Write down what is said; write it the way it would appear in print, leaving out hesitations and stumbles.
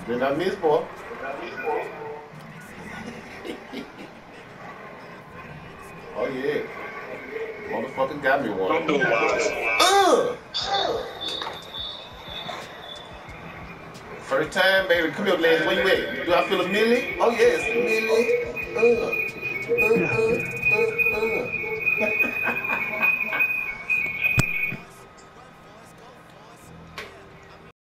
Did I miss, boy? Oh yeah. Motherfucker got me one. Don't do it, Wise. First time, baby. Come here, Lance. Where you at? Do I feel a milli? Oh yes, milli.